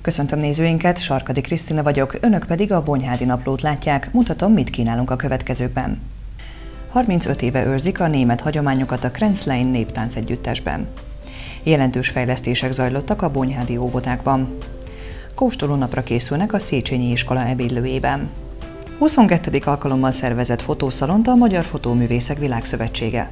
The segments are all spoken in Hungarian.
Köszöntöm nézőinket, Sarkadi Krisztina vagyok, önök pedig a Bonyhádi Naplót látják, mutatom, mit kínálunk a következőkben. 35 éve őrzik a német hagyományokat a Kränzlein néptánc együttesben. Jelentős fejlesztések zajlottak a bonyhádi óvodákban. Kóstolónapra készülnek a Széchenyi iskola ebédlőjében. 22. alkalommal szervezett fotószalont a Magyar Fotóművészek Világszövetsége.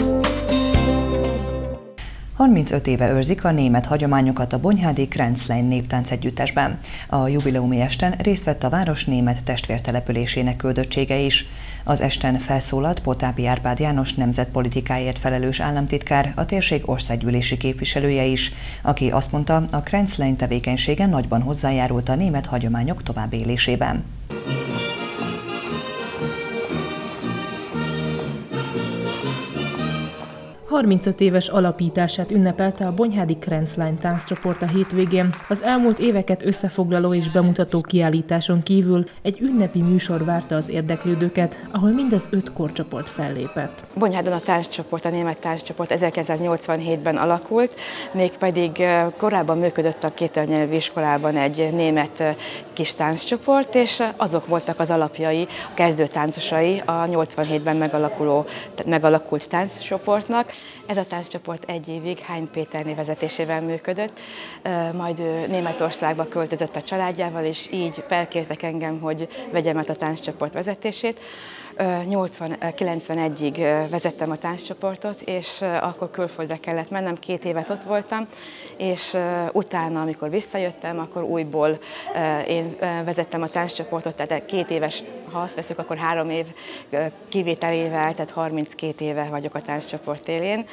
35 éve őrzik a német hagyományokat a bonyhádi Kränzlein néptánc együttesben. A jubileumi esten részt vett a város német testvértelepülésének küldöttsége is. Az esten felszólalt Potápi Árpád János nemzetpolitikáért felelős államtitkár, a térség országgyűlési képviselője is, aki azt mondta, a Kränzlein tevékenysége nagyban hozzájárult a német hagyományok továbbélésében. A 35 éves alapítását ünnepelte a bonyhádi Kränzlein tánccsoport a hétvégén. Az elmúlt éveket összefoglaló és bemutató kiállításon kívül egy ünnepi műsor várta az érdeklődőket, ahol mindez 5 korcsoport fellépett. Bonyhádon a tánccsoport, a német tánccsoport 1987-ben alakult, mégpedig korábban működött a kétnyelvű iskolában egy német kis tánccsoport, és azok voltak az alapjai, a kezdőtáncosai a 87-ben megalakult tánccsoportnak. Ez a tánccsoport egy évig Hein Péterné vezetésével működött, majd Németországba költözött a családjával, és így felkértek engem, hogy vegyem át a tánccsoport vezetését. 91-ig vezettem a tánccsoportot, és akkor külföldre kellett mennem, 2 évet ott voltam, és utána, amikor visszajöttem, akkor újból én vezettem a tánccsoportot, tehát 2 éves, ha azt veszük, akkor 3 év kivételével, tehát 32 éve vagyok a tánccsoport élén.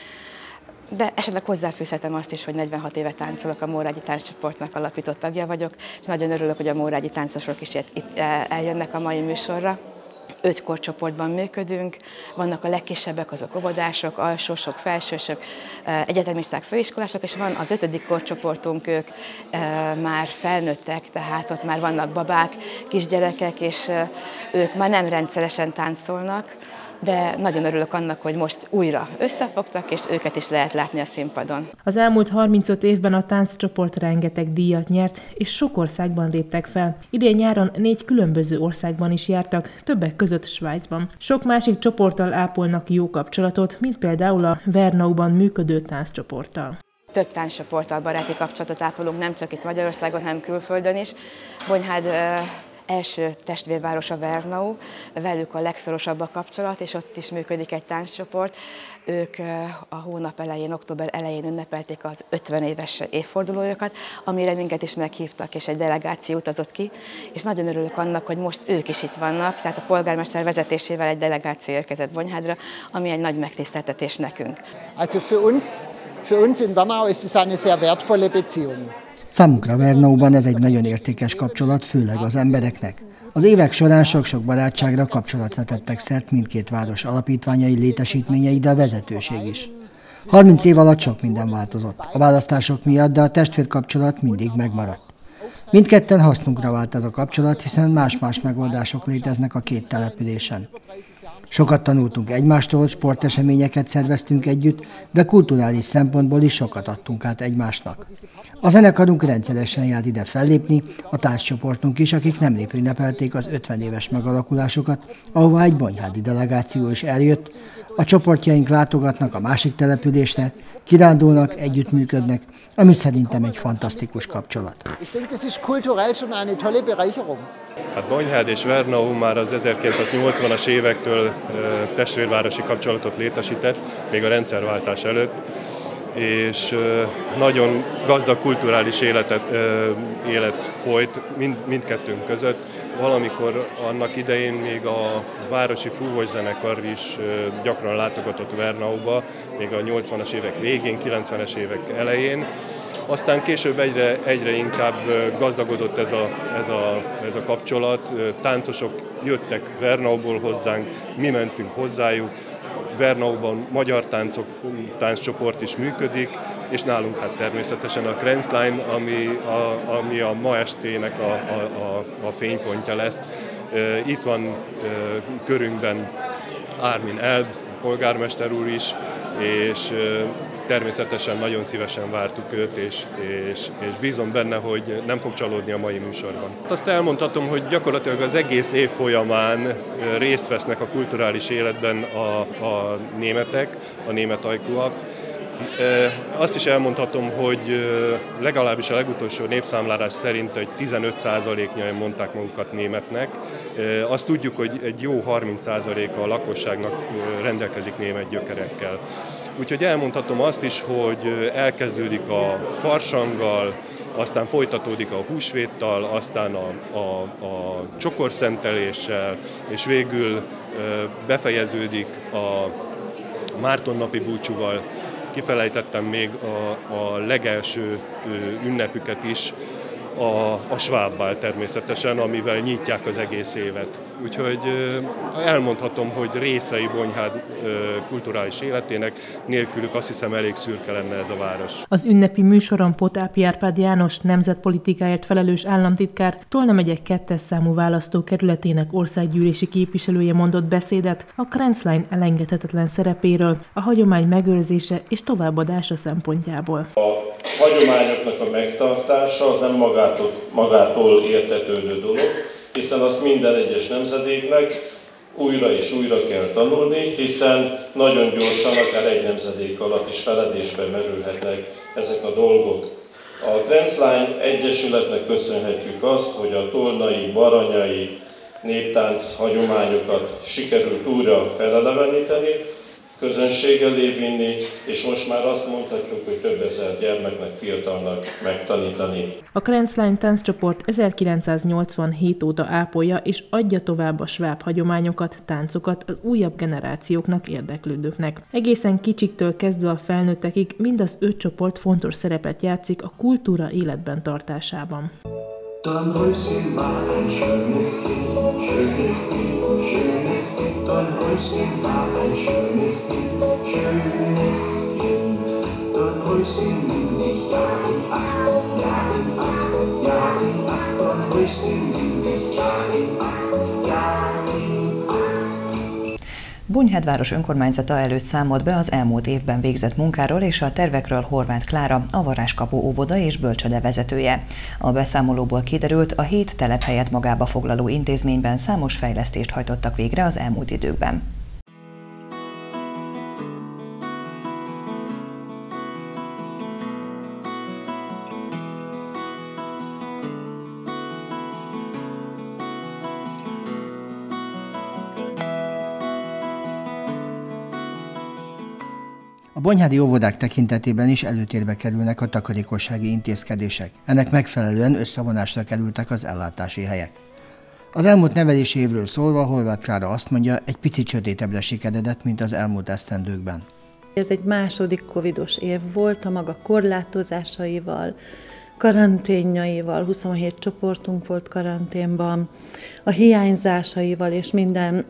De esetleg hozzáfűzhetem azt is, hogy 46 éve táncolok, a Mórágyi Tánccsoportnak alapított tagja vagyok, és nagyon örülök, hogy a mórágyi táncosok is itt eljönnek a mai műsorra. 5 korcsoportban működünk, vannak a legkisebbek, azok óvodások, alsósok, felsősök, egyetemisták, főiskolások, és van az 5. korcsoportunk, ők már felnőttek, tehát ott már vannak babák, kisgyerekek, és ők már nem rendszeresen táncolnak, de nagyon örülök annak, hogy most újra összefogtak, és őket is lehet látni a színpadon. Az elmúlt 35 évben a tánccsoport rengeteg díjat nyert, és sok országban léptek fel. Idén nyáron 4 különböző országban is jártak, többek között Svájcban. Sok másik csoporttal ápolnak jó kapcsolatot, mint például a Wernauban működő tánccsoporttal. Több tánccsoporttal baráti kapcsolatot ápolunk, nem csak itt Magyarországon, hanem külföldön is. Bonyhád első testvérvárosa Wernau, velük a legszorosabb a kapcsolat, és ott is működik egy tánccsoport. Ők a hónap elején, október elején ünnepelték az 50 éves évfordulójukat, amire minket is meghívtak, és egy delegáció utazott ki, és nagyon örülök annak, hogy most ők is itt vannak, tehát a polgármester vezetésével egy delegáció érkezett Bonyhádra, ami egy nagy megtiszteltetés nekünk. Also für uns in Wernau ist es eine sehr wertvolle Beziehung. Számunkra Wernauban ez egy nagyon értékes kapcsolat, főleg az embereknek. Az évek során sok-sok barátságra, kapcsolatra tettek szert mindkét város alapítványai, létesítményei, de a vezetőség is. 30 év alatt sok minden változott. A választások miatt, de a testvérkapcsolat mindig megmaradt. Mindketten hasznunkra vált ez a kapcsolat, hiszen más-más megoldások léteznek a 2 településen. Sokat tanultunk egymástól, sporteseményeket szerveztünk együtt, de kulturális szempontból is sokat adtunk át egymásnak. A zenekarunk rendszeresen jár ide fellépni, a tánccsoportunk is, akik nemrég ünnepelték az 50 éves megalakulásokat, ahová egy bonyhádi delegáció is eljött. A csoportjaink látogatnak a másik településre, kirándulnak, együttműködnek, ami szerintem egy fantasztikus kapcsolat. Hát Bonyhád és Wernau már az 1980-as évektől testvérvárosi kapcsolatot létesített, még a rendszerváltás előtt, és nagyon gazdag kulturális élet folyt mindkettőnk között. Valamikor annak idején még a városi fúvószenekar is gyakran látogatott Wernauba, még a 80-as évek végén, 90-es évek elején. Aztán később egyre inkább gazdagodott ez a kapcsolat. Táncosok jöttek Wernauból hozzánk, mi mentünk hozzájuk. Wernauban magyar tánccsoport is működik, és nálunk hát természetesen a Kränzlein, ami a ma estének a fénypontja lesz. Itt van körünkben Armin Elb, polgármester úr is, és természetesen nagyon szívesen vártuk őt, és bízom benne, hogy nem fog csalódni a mai műsorban. Azt elmondhatom, hogy gyakorlatilag az egész év folyamán részt vesznek a kulturális életben a németek, a német ajkúak. Azt is elmondhatom, hogy legalábbis a legutolsó népszámlálás szerint egy 15%-nyian mondták magukat németnek. Azt tudjuk, hogy egy jó 30%-a a lakosságnak rendelkezik német gyökerekkel. Úgyhogy elmondhatom azt is, hogy elkezdődik a farsanggal, aztán folytatódik a húsvéttal, aztán a csokorszenteléssel, és végül befejeződik a Mártonnapi búcsúval. Kifelejtettem még a legelső ünnepüket is, a Schwabbal természetesen, amivel nyitják az egész évet. Úgyhogy elmondhatom, hogy részei Bonyhád kulturális életének, nélkülük azt hiszem elég szürke lenne ez a város. Az ünnepi műsoron Potápi Árpád János, nemzetpolitikáért felelős államtitkár, Tolna megye 2. számú választókerületének országgyűlési képviselője mondott beszédet a Kränzlein elengedhetetlen szerepéről, a hagyomány megőrzése és továbbadása szempontjából. A hagyományoknak a megtartása az nem magától értetődő dolog, hiszen azt minden egyes nemzedéknek újra és újra kell tanulni, hiszen nagyon gyorsan, akár egy nemzedék alatt is feledésbe merülhetnek ezek a dolgok. A Kränzlein Egyesületnek köszönhetjük azt, hogy a tolnai, baranyai néptánc hagyományokat sikerült újra feleleveníteni, közönség elé vinni, és most már azt mondhatjuk, hogy több ezer gyermeknek, fiatalnak megtanítani. A Kränzlein tánccsoport 1987 óta ápolja és adja tovább a sváb hagyományokat, táncokat az újabb generációknak, érdeklődőknek. Egészen kicsiktől kezdve a felnőttekig mind az 5 csoport fontos szerepet játszik a kultúra életben tartásában. Dornröschen war ein schönes Kind, schönes Kind, schönes Kind. Dornröschen war ein schönes Kind, schönes Kind. Dornröschen nimm dich Jahr in Acht, Jahr in Acht, Jahr in Acht. Dornröschen nimm dich Jahr in Acht, Jahr in Acht. Bonyhád város önkormányzata előtt számolt be az elmúlt évben végzett munkáról és a tervekről Horváth Klára, a Varázskapu óvoda és bölcsöde vezetője. A beszámolóból kiderült, a 7 telephelyet magába foglaló intézményben számos fejlesztést hajtottak végre az elmúlt időkben. A bonyhádi óvodák tekintetében is előtérbe kerülnek a takarékossági intézkedések. Ennek megfelelően összevonásra kerültek az ellátási helyek. Az elmúlt nevelési évről szólva Horváth Klára azt mondja, egy picit sötétebbre sikeredett, mint az elmúlt esztendőkben. Ez egy második covidos év volt, a maga korlátozásaival, karanténjaival, 27 csoportunk volt karanténban, a hiányzásaival és minden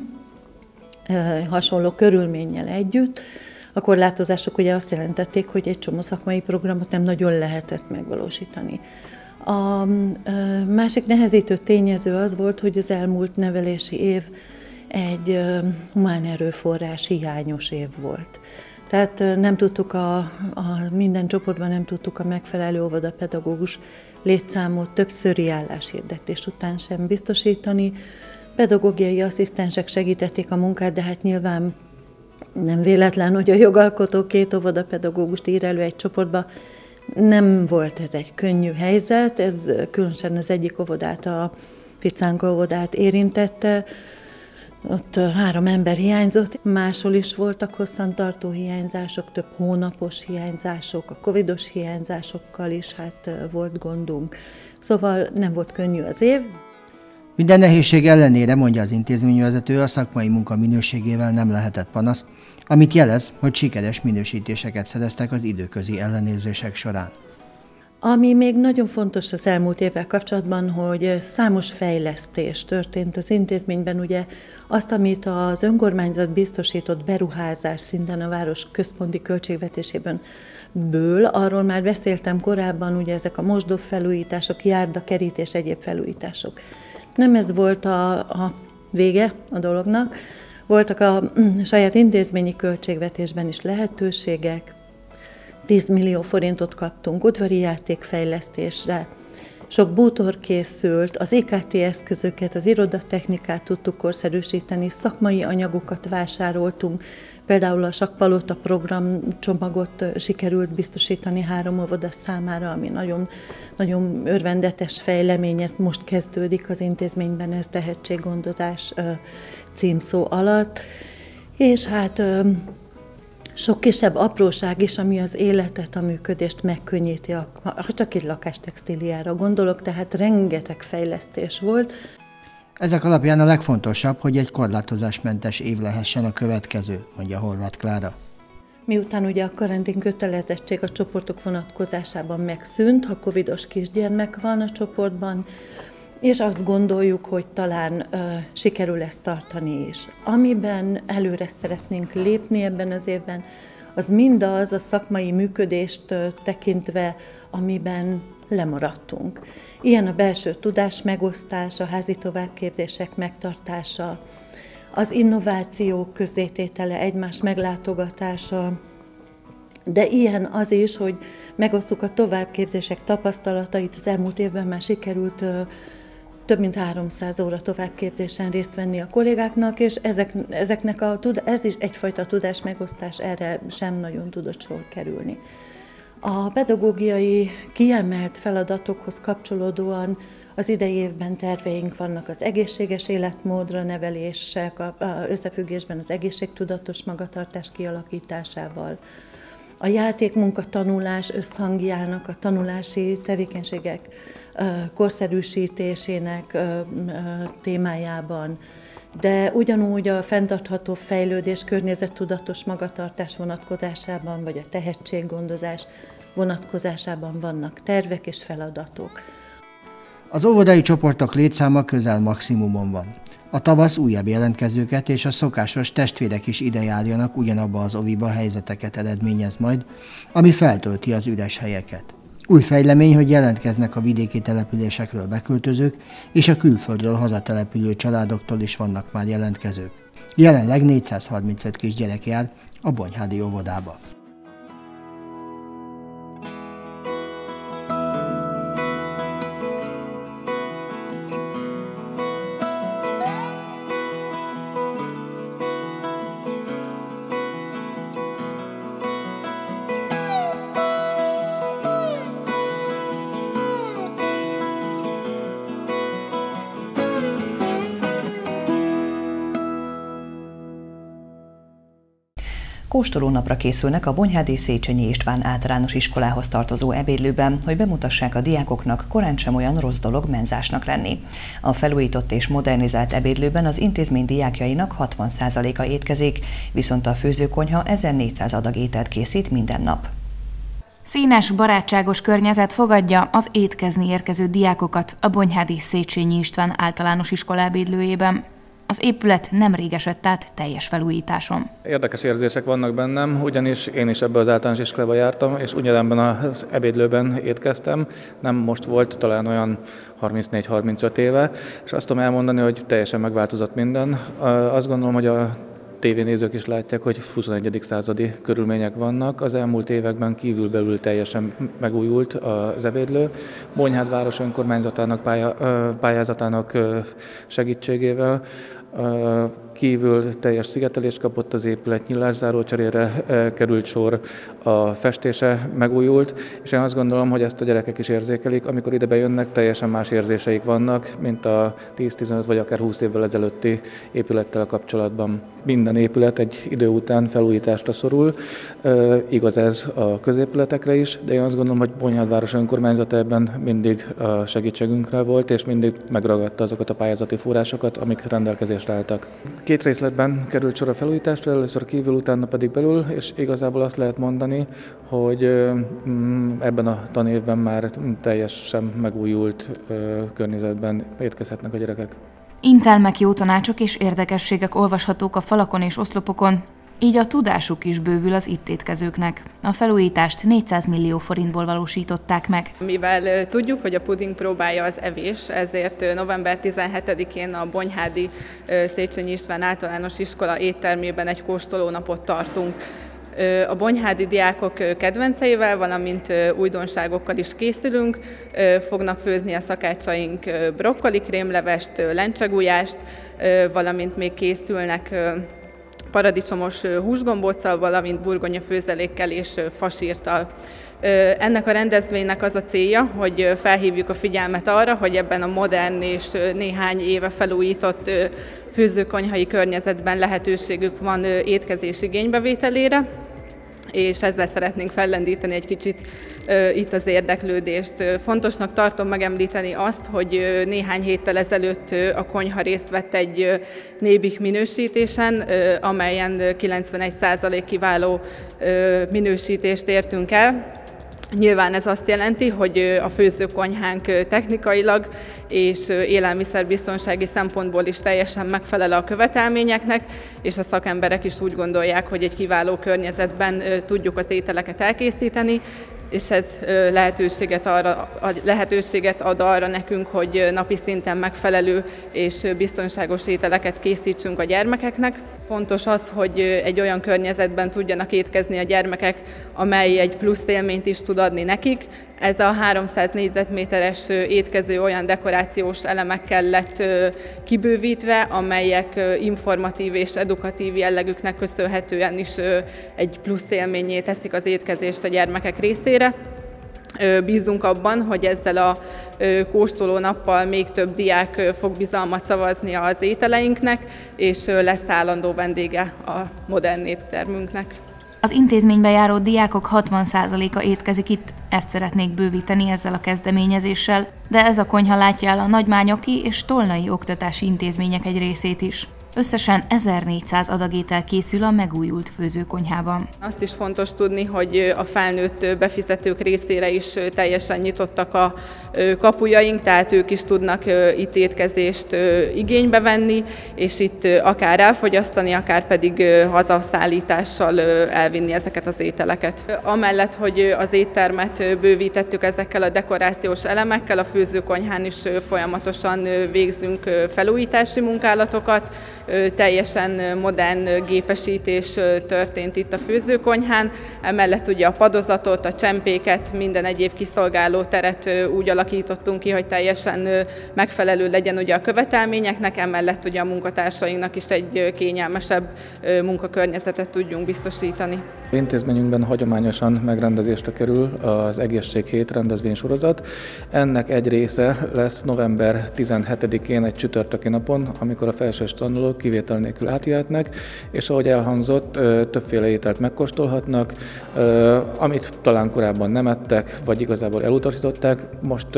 hasonló körülménnyel együtt. A korlátozások ugye azt jelentették, hogy egy csomó szakmai programot nem nagyon lehetett megvalósítani. A másik nehezítő tényező az volt, hogy az elmúlt nevelési év egy humán erőforrás hiányos év volt. Tehát nem tudtuk minden csoportban nem tudtuk a megfelelő óvodapedagógus létszámot többszöri álláshirdetés után sem biztosítani. Pedagógiai asszisztensek segítették a munkát, de hát nyilván nem véletlen, hogy a jogalkotó 2 óvodapedagógust ír elő egy csoportba. Nem volt ez egy könnyű helyzet, ez különösen az egyik óvodát, a Ficánka óvodát érintette. Ott 3 ember hiányzott, máshol is voltak hosszantartó hiányzások, több hónapos hiányzások, a covidos hiányzásokkal is volt gondunk. Szóval nem volt könnyű az év. Minden nehézség ellenére, mondja az intézményvezető, a szakmai munka minőségével nem lehetett panasz, amit jelez, hogy sikeres minősítéseket szereztek az időközi ellenőrzések során. Ami még nagyon fontos az elmúlt évvel kapcsolatban, hogy számos fejlesztés történt az intézményben, ugye azt, amit az önkormányzat biztosított beruházás szinten a város központi költségvetésében arról már beszéltem korábban, ugye ezek a mosdófelújítások, járdakerítés, egyéb felújítások. Nem ez volt a vége a dolognak, voltak a saját intézményi költségvetésben is lehetőségek, 10 millió forintot kaptunk udvari játékfejlesztésre, sok bútor készült, az EKT eszközöket, az irodatechnikát tudtuk korszerűsíteni, szakmai anyagokat vásároltunk, például a Sakkpalota programcsomagot sikerült biztosítani 3 óvoda számára, ami nagyon, nagyon örvendetes fejlemény, ez most kezdődik az intézményben, ez tehetséggondozás címszó alatt, és hát sok kisebb apróság is, ami az életet, a működést megkönnyíti, ha csak egy lakástextíliára gondolok, tehát rengeteg fejlesztés volt. Ezek alapján a legfontosabb, hogy egy korlátozásmentes év lehessen a következő, mondja Horváth Klára. Miután ugye a karantén kötelezettség a csoportok vonatkozásában megszűnt, ha covidos kisgyermek van a csoportban, és azt gondoljuk, hogy talán sikerül ezt tartani is. Amiben előre szeretnénk lépni ebben az évben, az mindaz a szakmai működést tekintve, amiben lemaradtunk. Ilyen a belső tudás megosztás, a házi továbbképzések megtartása, az innovációk közzététele, egymás meglátogatása, de ilyen az is, hogy megosztjuk a továbbképzések tapasztalatait. Az elmúlt évben már sikerült több mint 300 óra továbbképzésen részt venni a kollégáknak, és ez is egyfajta tudásmegosztás, erre sem nagyon tudott sor kerülni. A pedagógiai kiemelt feladatokhoz kapcsolódóan az idei évben terveink vannak az egészséges életmódra nevelések, összefüggésben az egészségtudatos magatartás kialakításával, a játékmunka-tanulás összhangjának, a tanulási tevékenységek korszerűsítésének témájában, de ugyanúgy a fenntartható fejlődés, környezettudatos magatartás vonatkozásában, vagy a tehetséggondozás vonatkozásában vannak tervek és feladatok. Az óvodai csoportok létszáma közel maximumon van. A tavasz újabb jelentkezőket és a szokásos testvérek is ide járjanak ugyanabba az oviba helyzeteket eredményez majd, ami feltölti az üres helyeket. Új fejlemény, hogy jelentkeznek a vidéki településekről beköltözők, és a külföldről hazatelepülő családoktól is vannak már jelentkezők. Jelenleg 435 kisgyerek jár a Bonyhádi óvodába. Kóstolónapra készülnek a Bonyhádi Széchenyi István általános iskolához tartozó ebédlőben, hogy bemutassák a diákoknak, korán sem olyan rossz dolog menzásnak lenni. A felújított és modernizált ebédlőben az intézmény diákjainak 60%-a étkezik, viszont a főzőkonyha 1400 adag ételt készít minden nap. Színes, barátságos környezet fogadja az étkezni érkező diákokat a Bonyhádi Széchenyi István általános iskola ebédlőjében. Az épület nemrég esett át teljes felújításon. Érdekes érzések vannak bennem, ugyanis én is ebbe az általános iskolába jártam, és ugyanebben az ebédlőben étkeztem. Nem most volt, talán olyan 34-35 éve, és azt tudom elmondani, hogy teljesen megváltozott minden. Azt gondolom, hogy a tévénézők is látják, hogy 21. századi körülmények vannak. Az elmúlt években kívülbelül teljesen megújult az ebédlő. Bonyhád város önkormányzatának pályázatának segítségével kívül teljes szigetelést kapott az épület, nyilászáró cserére került sor, a festése megújult, és én azt gondolom, hogy ezt a gyerekek is érzékelik, amikor ide bejönnek, teljesen más érzéseik vannak, mint a 10-15 vagy akár 20 évvel ezelőtti épülettel kapcsolatban. Minden épület egy idő után felújításra szorul, igaz ez a középületekre is, de én azt gondolom, hogy Bonyhád város önkormányzata ebben mindig a segítségünkre volt, és mindig megragadta azokat a pályázati forrásokat, amik rendelkezésre álltak. 2 részletben került sor a felújításra, először kívül, utána pedig belül, és igazából azt lehet mondani, hogy ebben a tanévben már teljesen megújult környezetben étkezhetnek a gyerekek. Intelmek, jó tanácsok és érdekességek olvashatók a falakon és oszlopokon, így a tudásuk is bővül az itt étkezőknek. A felújítást 400 millió forintból valósították meg. Mivel tudjuk, hogy a puding próbája az evés, ezért november 17-én a Bonyhádi Széchenyi István általános iskola éttermében egy kóstolónapot tartunk. A bonyhádi diákok kedvenceivel, valamint újdonságokkal is készülünk. Fognak főzni a szakácsaink brokkoli krémlevest, lencsegulyást, valamint még készülnek paradicsomos húsgombóccal, valamint burgonya főzelékkel és fasírttal. Ennek a rendezvénynek az a célja, hogy felhívjuk a figyelmet arra, hogy ebben a modern és néhány éve felújított főzőkonyhai környezetben lehetőségük van étkezés igénybevételére, és ezzel szeretnénk fellendíteni egy kicsit itt az érdeklődést. Fontosnak tartom megemlíteni azt, hogy néhány héttel ezelőtt a konyha részt vett egy Nébik minősítésen, amelyen 91% kiváló minősítést értünk el. Nyilván ez azt jelenti, hogy a főzőkonyhánk technikailag és élelmiszerbiztonsági szempontból is teljesen megfelel a követelményeknek, és a szakemberek is úgy gondolják, hogy egy kiváló környezetben tudjuk az ételeket elkészíteni, és ez lehetőséget ad arra nekünk, hogy napi szinten megfelelő és biztonságos ételeket készítsünk a gyermekeknek. Fontos az, hogy egy olyan környezetben tudjanak étkezni a gyermekek, amely egy plusz élményt is tud adni nekik. Ez a 300 négyzetméteres étkező olyan dekorációs elemekkel lett kibővítve, amelyek informatív és edukatív jellegüknek köszönhetően is egy plusz élménnyé teszik az étkezést a gyermekek részére. Bízunk abban, hogy ezzel a kóstoló nappal még több diák fog bizalmat szavazni az ételeinknek, és lesz állandó vendége a modern éttermünknek. Az intézménybe járó diákok 60%-a étkezik itt, ezt szeretnék bővíteni ezzel a kezdeményezéssel, de ez a konyha látja el a nagymányoki és tolnai oktatási intézmények egy részét is. Összesen 1400 adag étel készül a megújult főzőkonyhában. Azt is fontos tudni, hogy a felnőtt befizetők részére is teljesen nyitottak a kapujaink, tehát ők is tudnak itt étkezést igénybe venni, és itt akár elfogyasztani, akár pedig hazaszállítással elvinni ezeket az ételeket. Amellett, hogy az éttermet bővítettük ezekkel a dekorációs elemekkel, a főzőkonyhán is folyamatosan végzünk felújítási munkálatokat, teljesen modern gépesítés történt itt a főzőkonyhán, emellett ugye a padozatot, a csempéket, minden egyéb kiszolgáló teret úgy alakítottunk ki, hogy teljesen megfelelő legyen ugye a követelményeknek, emellett ugye a munkatársainknak is egy kényelmesebb munkakörnyezetet tudjunk biztosítani. Intézményünkben hagyományosan megrendezésre kerül az Egészséghét rendezvénysorozat. Ennek egy része lesz november 17-én egy csütörtöki napon, amikor a felsős tanulók kivétel nélkül átjöhetnek, és ahogy elhangzott, többféle ételt megkóstolhatnak, amit talán korábban nem ettek, vagy igazából elutasították, most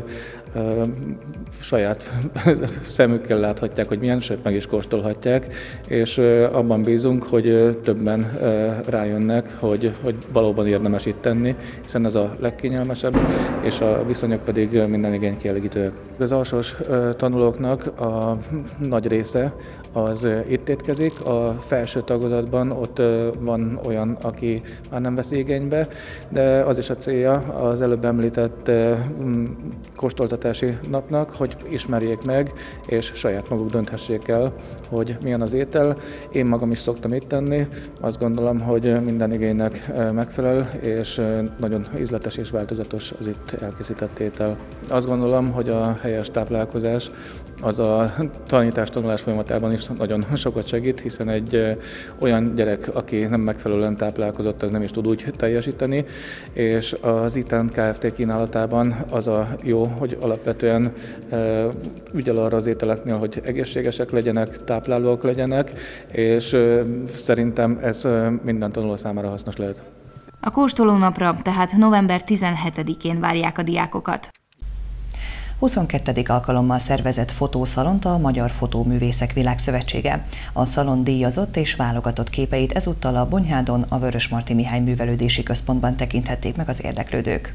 saját szemükkel láthatják, hogy milyen, sőt meg is kóstolhatják, és abban bízunk, hogy többen rájönnek, hogy valóban érdemes itt tenni, hiszen ez a legkényelmesebb, és a viszonyok pedig minden igény kielégítőek. Az alsós tanulóknak a nagy része az itt étkezik, a felső tagozatban ott van olyan, aki már nem vesz igénybe, de az is a célja az előbb említett kóstoltatási napnak, hogy ismerjék meg, és saját maguk dönthessék el, hogy milyen az étel. Én magam is szoktam itt tenni, azt gondolom, hogy minden igénynek megfelel, és nagyon ízletes és változatos az itt elkészített étel. Azt gondolom, hogy a helyes táplálkozás az a tanítás-tanulás folyamatában is nagyon sokat segít, hiszen egy olyan gyerek, aki nem megfelelően táplálkozott, az nem is tud úgy teljesíteni, és az ITEN Kft. Kínálatában az a jó, hogy alapvetően ügyel arra az ételeknél, hogy egészségesek legyenek, táplálóak legyenek, és szerintem ez minden tanuló számára hasznos lehet. A kóstolónapra tehát november 17-én várják a diákokat. 22. alkalommal szervezett fotószalont a Magyar Fotóművészek Világszövetsége. A szalon díjazott és válogatott képeit ezúttal a Bonyhádon, a Vörösmarty Mihály Művelődési Központban tekinthették meg az érdeklődők.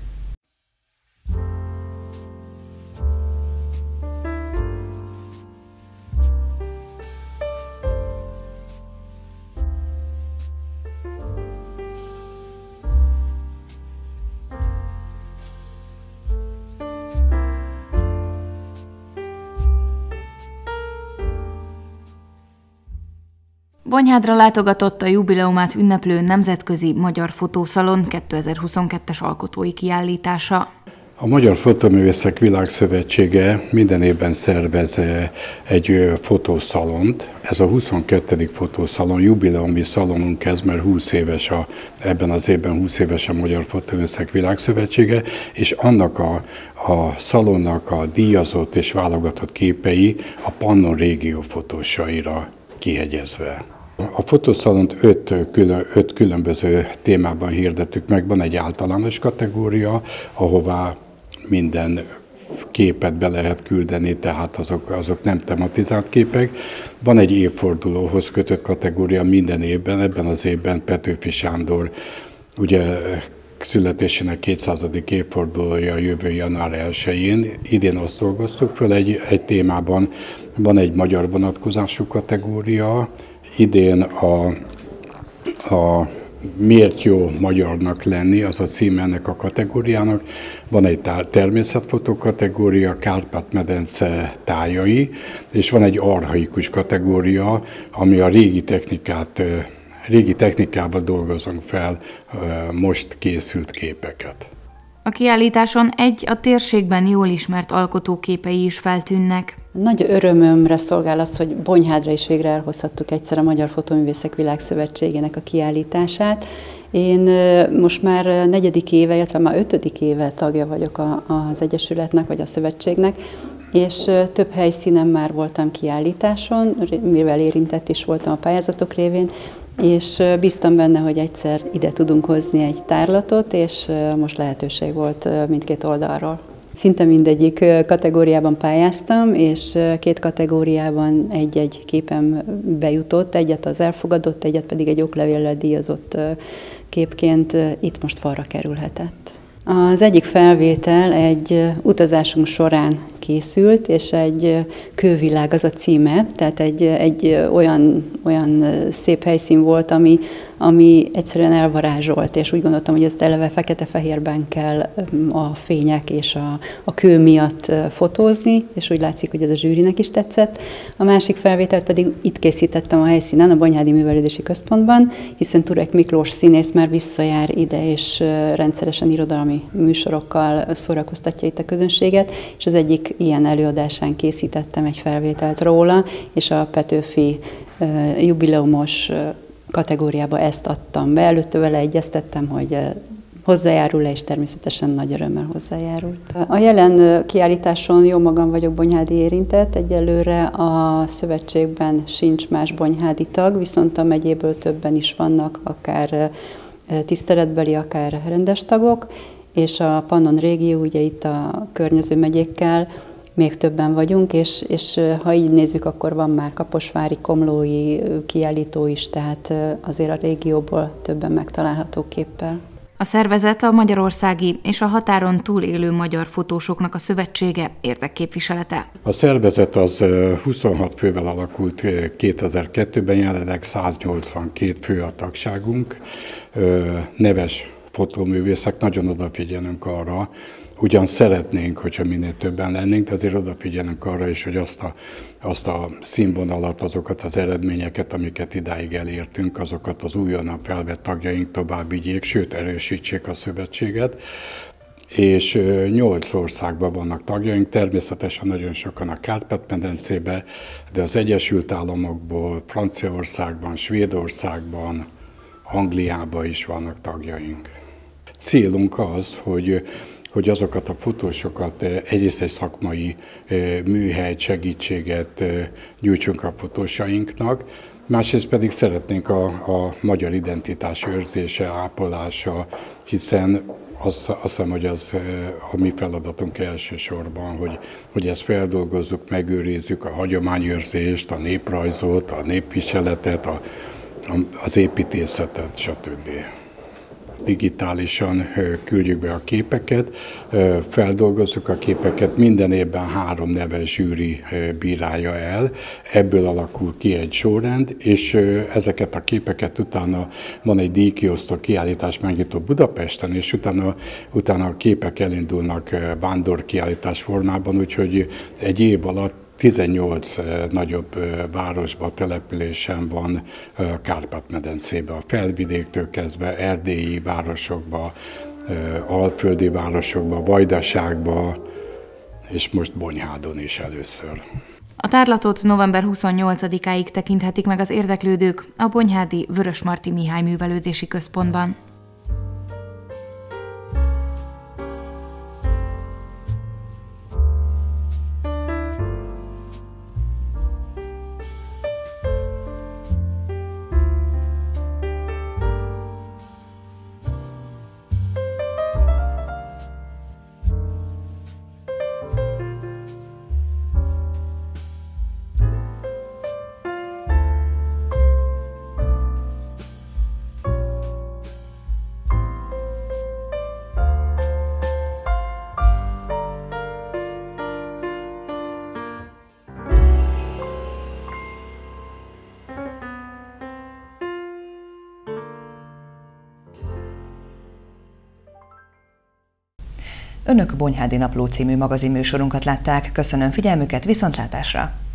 Bonyhádra látogatott a jubileumát ünneplő Nemzetközi Magyar Fotószalon 2022-es alkotói kiállítása. A Magyar Fotóművészek Világszövetsége minden évben szervez egy fotószalont. Ez a 22. fotószalon, jubileumi szalonunk ez, mert 20 éves ebben az évben 20 éves a Magyar Fotóművészek Világszövetsége, és annak a szalonnak a díjazott és válogatott képei a Pannon régió fotósaira kihegyezve. A fotószalont 5 különböző témában hirdettük meg. Van egy általános kategória, ahová minden képet be lehet küldeni, tehát azok nem tematizált képek. Van egy évfordulóhoz kötött kategória minden évben, ebben az évben Petőfi Sándor ugye születésének 200. évfordulója jövő január 1-én. Idén azt dolgoztuk föl egy témában, van egy magyar vonatkozású kategória, idén a miért jó magyarnak lenni, az a címe ennek a kategóriának. Van egy természetfotó kategória, Kárpát-medence tájai, és van egy archaikus kategória, ami a régi technikával dolgozunk fel most készült képeket. A kiállításon a térségben jól ismert alkotóképei is feltűnnek. Nagy örömömre szolgál az, hogy Bonyhádra is végre elhozhattuk egyszer a Magyar Fotóművészek Világszövetségének a kiállítását. Én most már 4. éve, illetve már 5. éve tagja vagyok az Egyesületnek vagy a Szövetségnek, és több helyszínen már voltam kiállításon, mivel érintett is voltam a pályázatok révén, és bíztam benne, hogy egyszer ide tudunk hozni egy tárlatot, és most lehetőség volt mindkét oldalról. Szinte mindegyik kategóriában pályáztam, és 2 kategóriában egy képem bejutott, egyet az elfogadott, egyet pedig egy oklevéllel díjazott képként itt most falra kerülhetett. Az egyik felvétel egy utazásunk során készült, és egy kővilág az a címe, tehát egy olyan szép helyszín volt, ami egyszerűen elvarázsolt, és úgy gondoltam, hogy ezt eleve fekete-fehérben kell a fények és a kő miatt fotózni, és úgy látszik, hogy ez a zsűrinek is tetszett. A másik felvételt pedig itt készítettem a helyszínen, a Bonyhádi Művelődési Központban, hiszen Turek Miklós színész már visszajár ide, és rendszeresen irodalmi műsorokkal szórakoztatja itt a közönséget, és az egyik ilyen előadásán készítettem egy felvételt róla, és a Petőfi jubileumos kategóriába ezt adtam be. Előtte vele egyeztettem, hogy hozzájárul-e, és természetesen nagy örömmel hozzájárult. A jelen kiállításon jó magam vagyok bonyhádi érintett, egyelőre a szövetségben sincs más bonyhádi tag, viszont a megyéből többen is vannak, akár tiszteletbeli, akár rendes tagok, és a Pannon régió, ugye itt a környező megyékkel még többen vagyunk, és ha így nézzük, akkor van már kaposvári, komlói kiállító is, tehát azért a régióból többen megtalálható képpel. A szervezet a magyarországi és a határon túl élő magyar fotósoknak a szövetsége érdekképviselete. A szervezet az 26 fővel alakult 2002-ben, jelenleg 182 fő a tagságunk, neves fotóművészek, nagyon odafigyelünk arra, ugyan szeretnénk, hogyha minél többen lennénk, de azért odafigyelünk arra is, hogy azt a színvonalat, azokat az eredményeket, amiket idáig elértünk, azokat az újonnan felvett tagjaink tovább vigyék, sőt erősítsék a szövetséget. És 8 országban vannak tagjaink, természetesen nagyon sokan a Kárpát-medencébe, de az Egyesült Államokból, Franciaországban, Svédországban, Angliában is vannak tagjaink. Célunk az, hogy azokat a fotósokat, egyrészt egy szakmai műhelyt, segítséget nyújtsunk a fotósainknak, másrészt pedig szeretnénk a magyar identitás őrzése, ápolása, hiszen azt hiszem, hogy az a mi feladatunk elsősorban, hogy ezt feldolgozzuk, megőrizzük a hagyományőrzést, a néprajzot, a népviseletet, az építészetet, stb. Digitálisan küldjük be a képeket, feldolgozzuk a képeket, minden évben 3 neves zsűri bírálja el, ebből alakul ki egy sorrend, és ezeket a képeket utána van egy díjkiosztó kiállítás megnyitó Budapesten, és utána a képek elindulnak vándorkiállítás formában, úgyhogy egy év alatt 18 nagyobb városban, településen van Kárpát-medencében, a Felvidéktől kezdve erdélyi városokba, alföldi városokba, Vajdaságba, és most Bonyhádon is először. A tárlatot november 28-áig tekinthetik meg az érdeklődők a Bonyhádi Vörösmarty Mihály Művelődési Központban. Önök Bonyhádi Napló című magazinműsorunkat látták. Köszönöm figyelmüket, viszontlátásra!